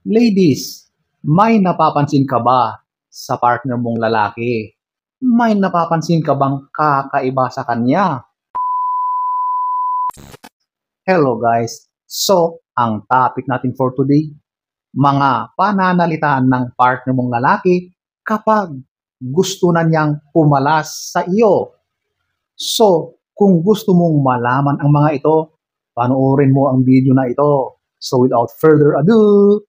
Ladies, may napapansin ka ba sa partner mong lalaki? May napapansin ka bang kakaiba sa kanya? Hello guys! So, ang topic natin for today, mga pananalitaan ng partner mong lalaki kapag gusto na niyang pumalas sa iyo. So, kung gusto mong malaman ang mga ito, panoorin mo ang video na ito. So, without further ado,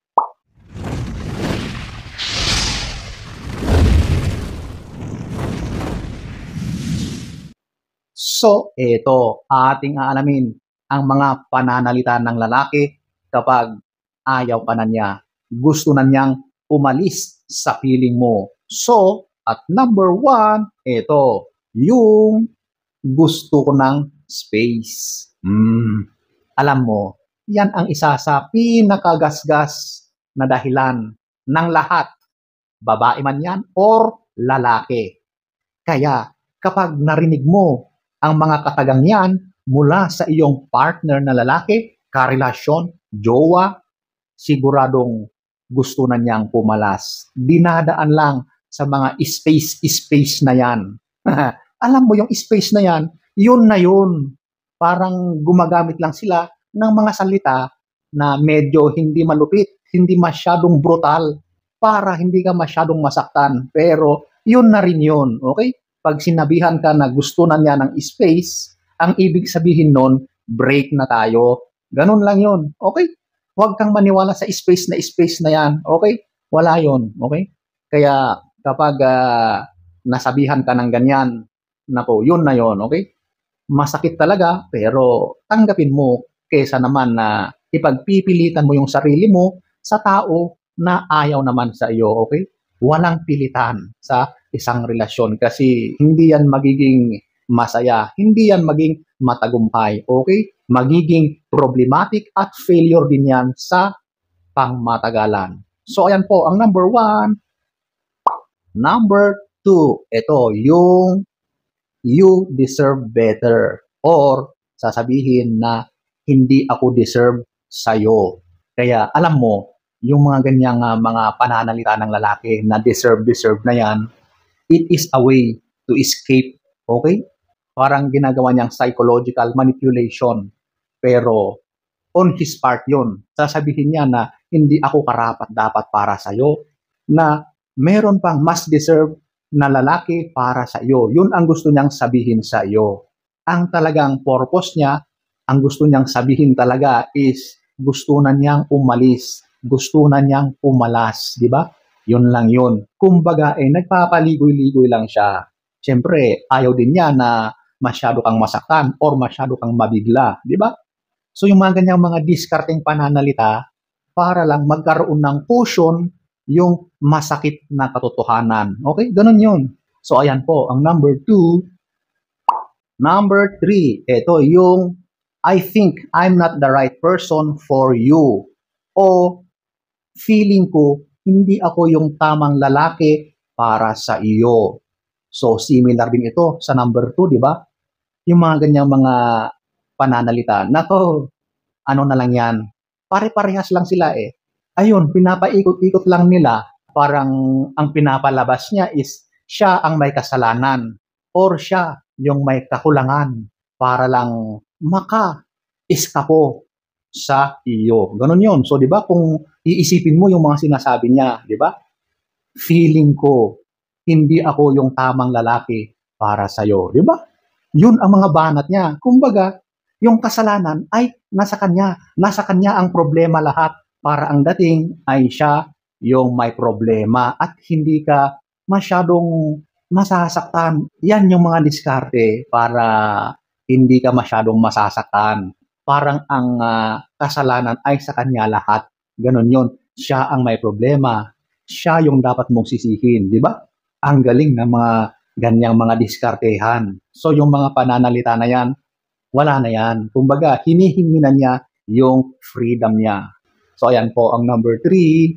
so, ito, ating aalamin ang mga pananalita ng lalaki kapag ayaw ka na niya. Gusto na niyang umalis sa piling mo. So, at number 1, ito, yung gusto ko ng space. Alam mo, yan ang isa sa pinakagasgas na dahilan ng lahat. Babae man yan or lalaki. Kaya kapag narinig mo ang mga katagang yan mula sa iyong partner na lalaki, karelasyon, jowa, siguradong gusto na niyang pumalas. Dinadaan lang sa mga space na yan. Alam mo yung space na yan, yun na yun. Parang gumagamit lang sila ng mga salita na medyo hindi malupit, hindi masyadong brutal, para hindi ka masyadong masaktan. Pero yun na rin yun, okay? Pag sinabihan ka na gusto na niya ng space, ang ibig sabihin nun, break na tayo. Ganun lang yun, okay? Huwag kang maniwala sa space na yan, okay? Wala yun, okay? Kaya kapag nasabihan ka ng ganyan, nako, yun na yun, okay? Masakit talaga, pero tanggapin mo kesa naman na ipagpipilitan mo yung sarili mo sa tao na ayaw naman sa iyo, okay? Walang pilitan sa isang relasyon kasi hindi yan magiging masaya, hindi yan maging matagumpay, okay? Magiging problematic at failure din yan sa pangmatagalan. So ayan po, ang number 1. Number 2, ito yung you deserve better or sasabihin na hindi ako deserve sa'yo. Kaya alam mo, yung mga ganyang mga pananalita ng lalaki na deserve na yan, it is a way to escape, okay? Parang ginagawa niyang psychological manipulation. Pero on his part yun, sasabihin niya na hindi ako karapat dapat para sa'yo, na meron pang mas deserve na lalaki para sa iyo. Yun ang gusto niyang sabihin sa iyo. Ang talagang purpose niya, ang gusto niyang sabihin talaga is gusto na niyang umalis, gusto na niyang pumalas, di ba? Yun lang yun. Kumbaga, nagpapaligoy-ligoy lang siya. Siyempre, ayaw din niya na masyado kang masaktan or masyado kang mabigla, di ba? So yung mga ganyang mga discarding pananalita, para lang magkaroon ng cushion yung masakit na katotohanan. Okay? Ganun yun. So, ayan po, ang number 2. Number 3, ito yung I think I'm not the right person for you. O feeling ko, hindi ako yung tamang lalaki para sa iyo. So, similar din ito sa number 2, di ba? Yung mga ganyang mga pananalita. Nako, ano na lang yan. Pare-parehas lang sila eh. Ayun, pinapaikot-ikot lang nila. Parang ang pinapalabas niya is siya ang may kasalanan or siya yung may kakulangan para lang maka-eskapo sa iyo. Ganun yun. So, di ba, kung iisipin mo yung mga sinasabi niya, di ba? Feeling ko, hindi ako yung tamang lalaki para sa'yo. Di ba? Yun ang mga banat niya. Kumbaga, yung kasalanan ay nasa kanya. Nasa kanya ang problema lahat para ang dating ay siya yung may problema at hindi ka masyadong masasaktan. Yan yung mga diskarte para hindi ka masyadong masasaktan. Parang ang kasalanan ay sa kanya lahat. Ganon yun. Siya ang may problema. Siya yung dapat mong sisihin. Di ba? Ang galing ng mga ganyang mga diskartehan. So yung mga pananalita na yan, wala na yan. Kumbaga, hinihingi na niya yung freedom niya. So, ayan po ang number 3.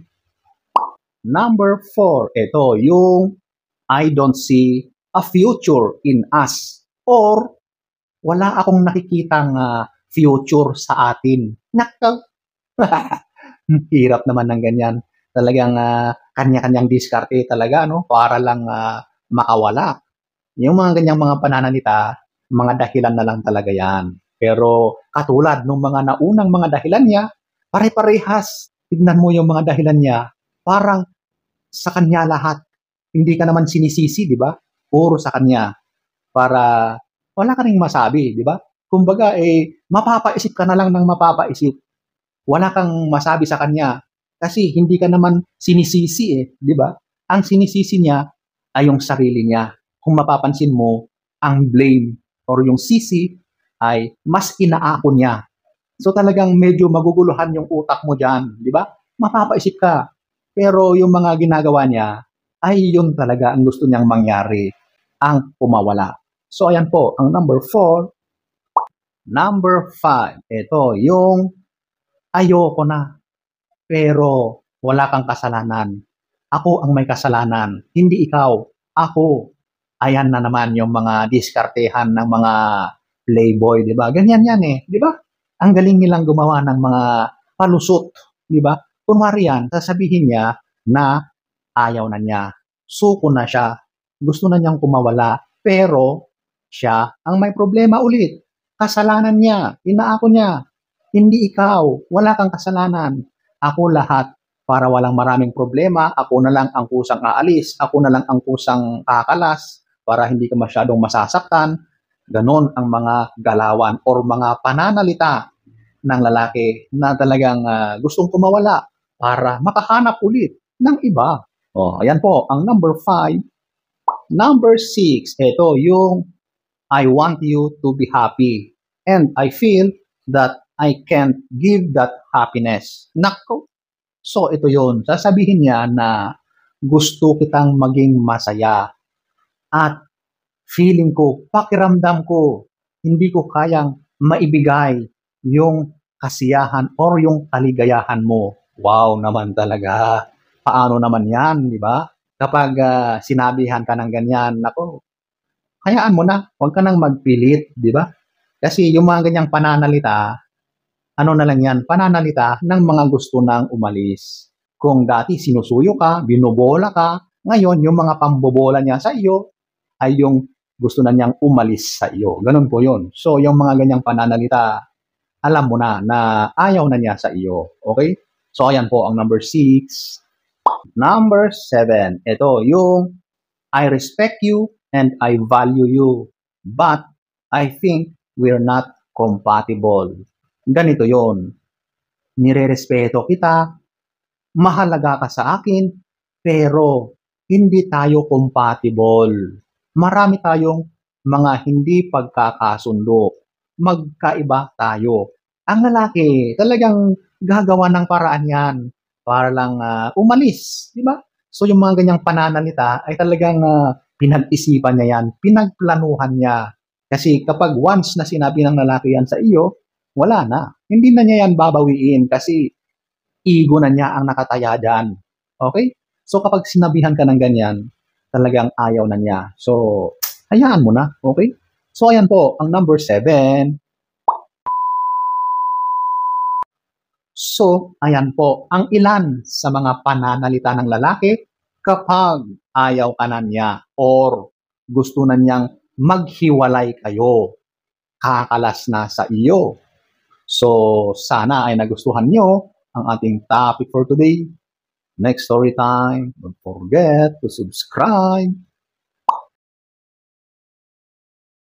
Number 4, ito yung I don't see a future in us or wala akong nakikitang future sa atin. Nako. Hirap naman ng ganyan. Talagang kanya-kanyang diskarte talaga, no? Para lang makawala. Yung mga ganyang mga pananalita, mga dahilan na lang talaga yan. Pero katulad ng mga naunang mga dahilan niya, pare-parehas. Tignan mo yung mga dahilan niya, parang sa kanya lahat. Hindi ka naman sinisisi, di ba? Puro sa kanya. Para wala ka ring masabi, di ba? Kumbaga, mapapaisip ka na lang ng mapapaisip. Wala kang masabi sa kanya. Kasi hindi ka naman sinisisi di ba? Ang sinisisi niya ay yung sarili niya. Kung mapapansin mo, ang blame or yung sisi ay mas inaako niya. So talagang medyo maguguluhan yung utak mo dyan, di ba? Mapapaisip ka. Pero yung mga ginagawa niya, ay yun talaga ang gusto niyang mangyari, ang pumawala. So ayan po, ang number 4. Number 5, ito yung ayoko na, pero wala kang kasalanan. Ako ang may kasalanan, hindi ikaw. Ako. Ayan na naman yung mga diskartehan ng mga playboy, di ba? Ganyan yan di ba? Ang galing nilang gumawa ng mga palusot, di ba? Kunwari yan, sasabihin niya na ayaw na niya. Suko na siya. Gusto na niyang kumawala. Pero siya ang may problema ulit. Kasalanan niya. Inaako niya. Hindi ikaw. Wala kang kasalanan. Ako lahat para walang maraming problema. Ako na lang ang kusang aalis. Ako na lang ang kusang kakalas para hindi ka masyadong masasaktan. Ganon ang mga galawan or mga pananalita ng lalaki na talagang gustong kumawala para makahanap ulit ng iba. Ayan po, ang number 5. Number 6, ito yung I want you to be happy. And I feel that I can't give that happiness. Nako. So ito yun. Sasabihin niya na gusto kitang maging masaya. At feeling ko, pakiramdam ko, hindi ko kayang maibigay yung kasiyahan or yung kaligayahan mo. Wow naman talaga. Paano naman yan, di ba? Kapag sinabihan ka ng ganyan, nako, hayaan mo na, huwag ka nang magpilit, di ba? Kasi yung mga ganyang pananalita, ano na lang yan, pananalita ng mga gusto nang umalis. Kung dati sinusuyo ka, binobola ka, ngayon yung mga pambobola niya sa iyo ay yung gusto na niyang umalis sa iyo. Ganun po yun. So yung mga ganyang pananalita, alam mo na ayaw na niya sa iyo. Okay? So ayan po ang number 6. Number 7, ito yung I respect you and I value you, but I think we're not compatible. Ganito yon. Nirerespeto kita, mahalaga ka sa akin, pero hindi tayo compatible. Marami tayong mga hindi pagkakasundo. Magkaiba tayo. Ang lalaki, talagang gagawa ng paraan yan para lang umalis, di ba? So yung mga ganyang pananalita ay talagang pinag-isipan niya yan, pinagplanuhan niya. Kasi kapag once na sinabi ng lalaki yan sa iyo, wala na. Hindi na niya yan babawiin kasi ego na niya ang nakataya dyan. Okay? So kapag sinabihan ka ng ganyan, talagang ayaw na niya. So, hayaan mo na. Okay? So ayan po, ang number 7. So, ayan po, ang ilan sa mga pananalita ng lalaki kapag ayaw ka na niya or gusto na niyang maghiwalay kayo, kakalas na sa iyo. So, sana ay nagustuhan nyo ang ating topic for today. Next story time, don't forget to subscribe